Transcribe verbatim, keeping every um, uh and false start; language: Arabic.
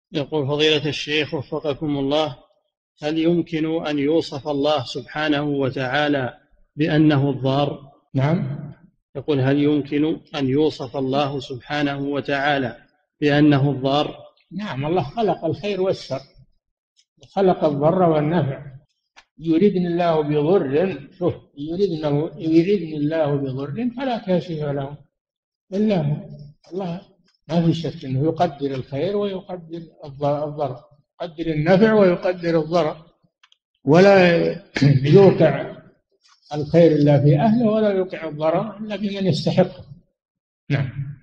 يقول فضيلة الشيخ وفقكم الله: هل يمكن أن يوصف الله سبحانه وتعالى بأنه الضار؟ نعم. يقول: هل يمكن أن يوصف الله سبحانه وتعالى بأنه الضار؟ نعم، الله خلق الخير والشر، خلق الضر والنفع. يريدني الله بضر، شوف، يريدنه يريدني الله بضر فلا كاشف له إلا هو. الله ما في شك أنه يقدر الخير ويقدر الضر، يقدر النفع ويقدر الضر، ولا يوقع الخير إلا في أهله ولا يوقع الضرر إلا بمن يستحقه. نعم.